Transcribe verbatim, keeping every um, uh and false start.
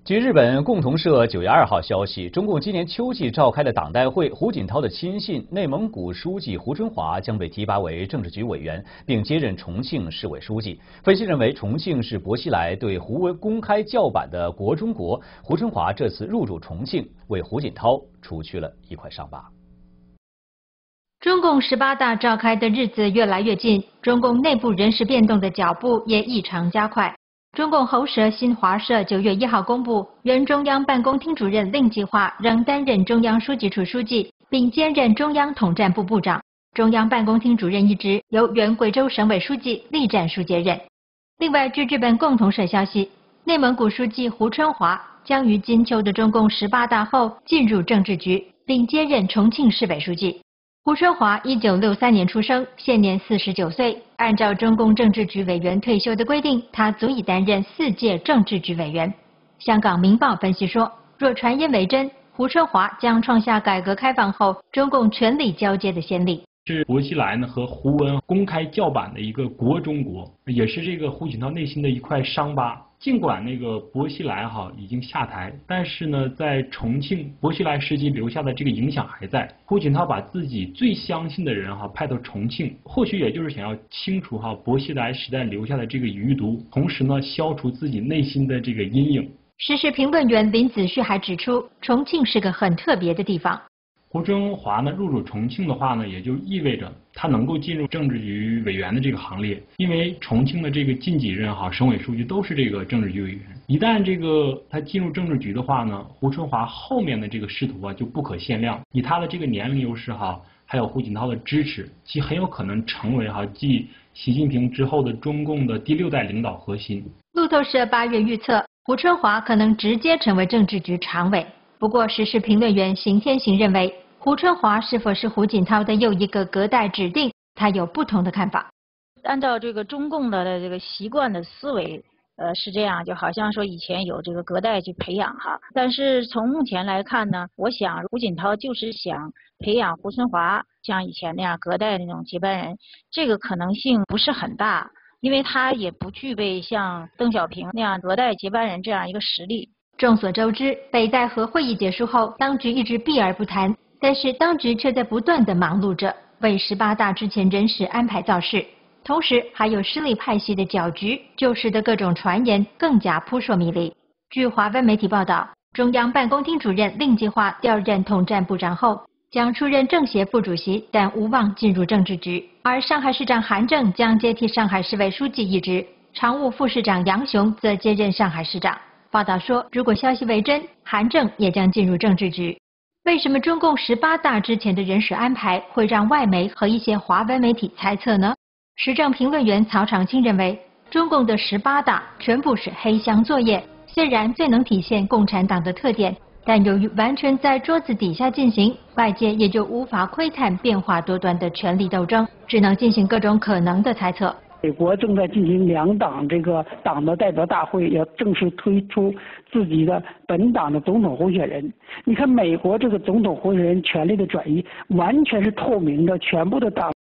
据日本共同社九月二号消息，中共今年秋季召开的党代会，胡锦涛的亲信内蒙古书记胡春华将被提拔为政治局委员，并接任重庆市委书记。分析认为，重庆是薄熙来对胡温公开叫板的国中国，胡春华这次入主重庆，为胡锦涛除去了一块伤疤。 中共十八大召开的日子越来越近，中共内部人事变动的脚步也异常加快。中共喉舌新华社九月一号公布，原中央办公厅主任令计划仍担任中央书记处书记，并兼任中央统战部部长。中央办公厅主任一职由原贵州省委书记栗战书接任。另外，据日本共同社消息，内蒙古书记胡春华将于今秋的中共十八大后进入政治局，并接任重庆市委书记。胡春华一九六三年出生，现年四十九岁。按照中共政治局委员退休的规定，他足以担任四届政治局委员。香港《明报》分析说，若传言为真，胡春华将创下改革开放后中共权力交接的先例。 是薄熙来呢和胡温公开叫板的一个国中国，也是这个胡锦涛内心的一块伤疤。尽管那个薄熙来哈已经下台，但是呢，在重庆薄熙来时期留下的这个影响还在。胡锦涛把自己最相信的人哈派到重庆，或许也就是想要清除哈薄熙来时代留下的这个余毒，同时呢消除自己内心的这个阴影。 时事评论员林子旭还指出，重庆是个很特别的地方。 胡春华呢入主重庆的话呢，也就意味着他能够进入政治局委员的这个行列，因为重庆的这个近几任哈省委书记都是这个政治局委员。一旦这个他进入政治局的话呢，胡春华后面的这个仕途啊就不可限量。以他的这个年龄优势哈，还有胡锦涛的支持，其很有可能成为哈继习近平之后的中共的第六代领导核心。 路透社八月预测，胡春华可能直接成为政治局常委。不过，时事评论员邢天行认为，胡春华是否是胡锦涛的又一个隔代指定，他有不同的看法。 按照这个中共的这个习惯的思维，呃是这样，就好像说以前有这个隔代去培养哈，但是从目前来看呢，我想胡锦涛就是想培养胡春华像以前那样隔代那种接班人，这个可能性不是很大，因为他也不具备像邓小平那样隔代接班人这样一个实力。 众所周知，北戴河会议结束后，当局一直避而不谈，但是当局却在不断地忙碌着，为十八大之前人事安排造势，同时还有实力派系的搅局，就使得各种传言更加扑朔迷离。据华文媒体报道，中央办公厅主任令计划调任统战部长后，将出任政协副主席，但无望进入政治局。而上海市长韩正将接替上海市委书记一职，常务副市长杨雄则接任上海市长。报道说，如果消息为真，韩正也将进入政治局。为什么中共十八大之前的人事安排会让外媒和一些华文媒体猜测呢？时政评论员曹长青认为，中共的十八大全部是黑箱作业，虽然最能体现共产党的特点，但由于完全在桌子底下进行，外界也就无法窥探变化多端的权力斗争，只能进行各种可能的猜测。 美国正在进行两党这个党的代表大会，要正式推出自己的本党的总统候选人。你看美国这个总统候选人权力的转移完全是透明的，全部的党